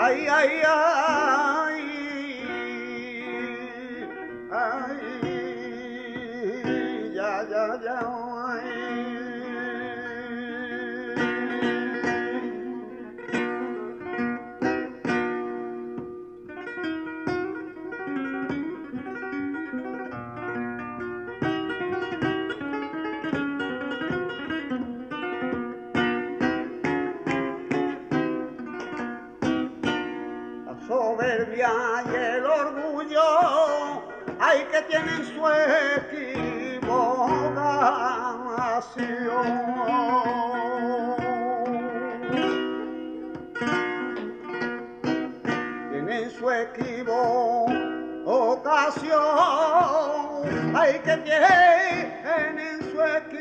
Ay, ay, ay, ay, ya, ya, ya, ay. Soberbia y el orgullo, hay que tienen su equivocación. Tienen su equivocación, hay que tienen su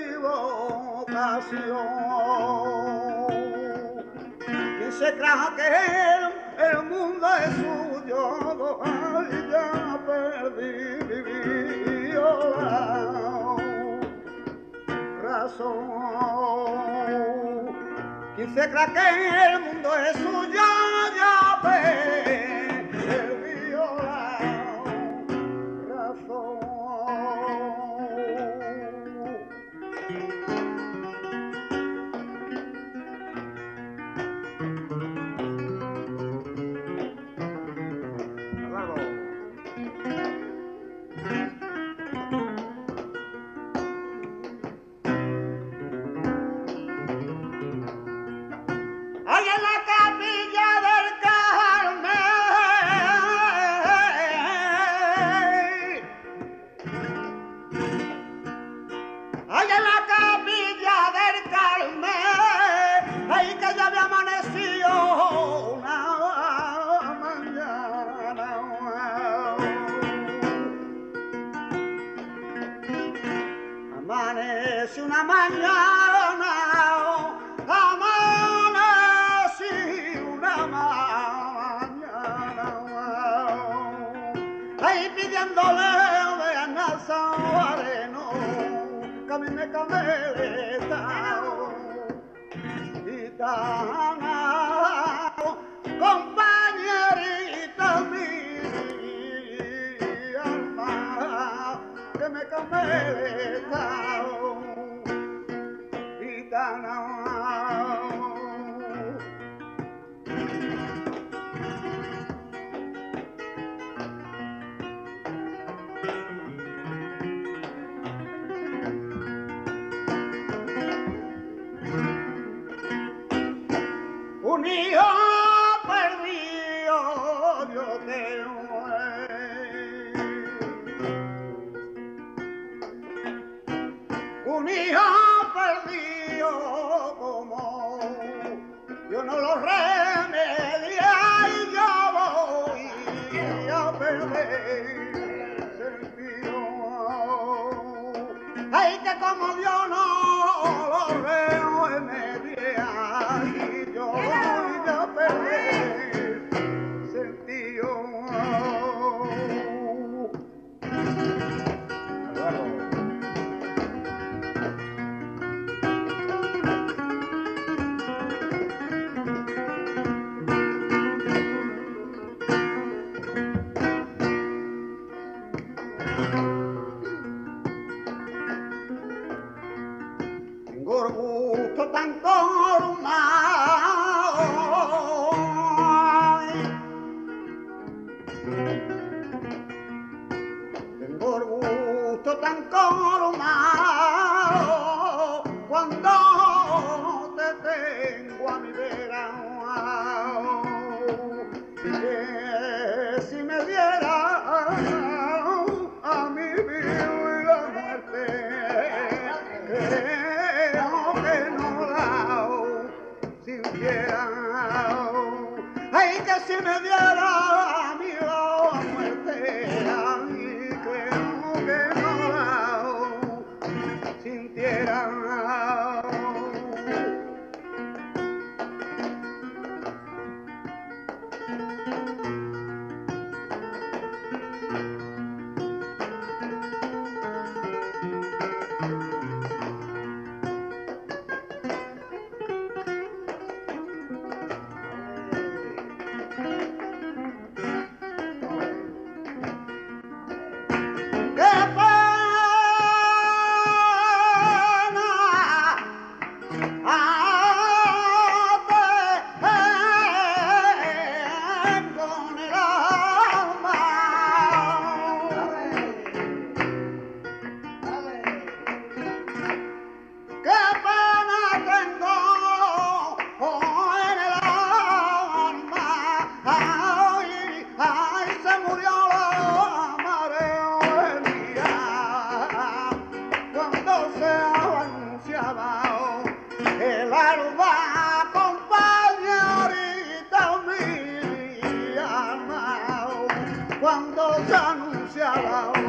equivocación. ¿Quién se cree que el mundo es suyo? Ay, ya perdí mi razón. ¿Quién se cree que el mundo es suyo? Ya perdí la razón. Ay, en la capilla del Carmen. Ay, en la capilla del Carmen. Ay, que ya había amanecido una mañana. Amanece una mañana. Ahí pidiéndole de Nazareno, camine cameleta, gitana, compañerita mi alma, que me cameleta, gitana. Un hijo perdido, Dios tengo. Un hijo perdido, como yo no lo remedia y yo voy a perder sentido. Ay, que como Dios no lo remedia y yo voy a perder sentido. Tengo el gusto tan colmado, tengo el gusto tan colmado cuando te tengo a mi vera. Que si me diera a mi vida y la muerte, ay, que si me diera a mí la muerte, ay, creo que no la sintiera. cuando se anunciaba